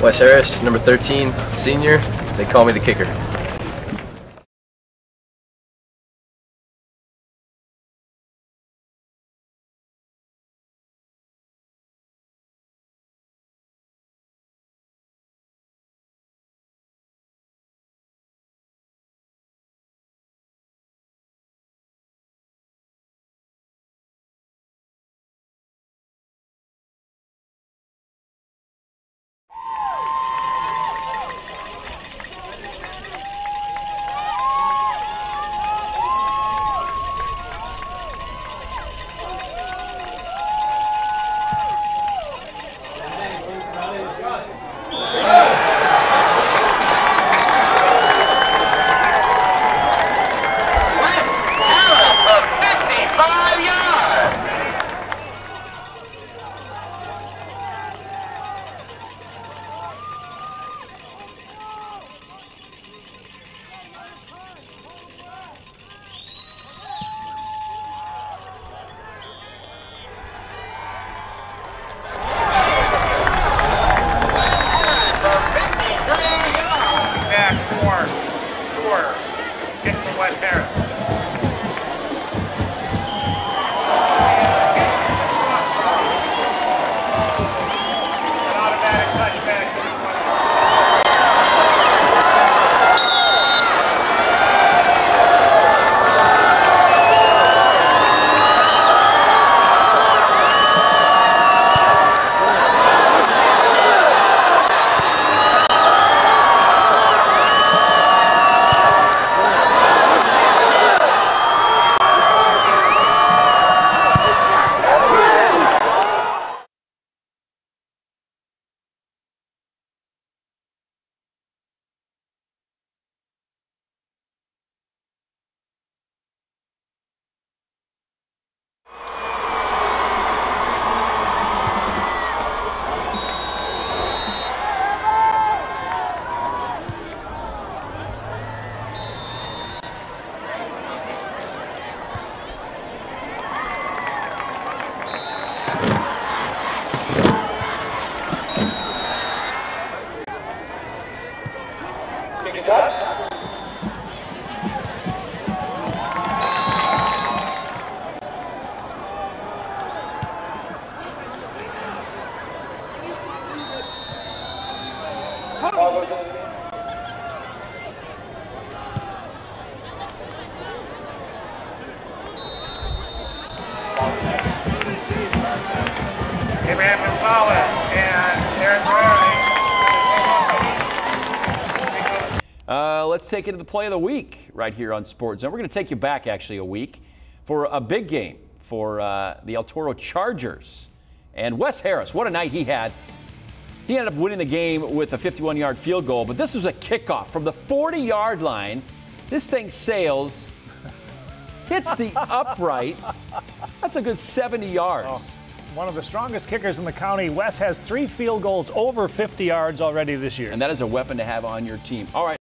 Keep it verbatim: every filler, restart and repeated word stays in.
Wes Harris, number thirteen, senior. They call me the kicker. Kick for Wes Harris. An automatic touchback. Abraham Gonzalez and Aaron Ferrari. Uh, let's take it to the play of the week right here on Sports Zone. We're going to take you back actually a week for a big game for uh, the El Toro Chargers. And Wes Harris, what a night he had. He ended up winning the game with a fifty-one yard field goal, but this was a kickoff from the forty yard line. This thing sails, hits the upright. That's a good seventy yards. Oh, one of the strongest kickers in the county. Wes has three field goals over fifty yards already this year. And that is a weapon to have on your team. All right.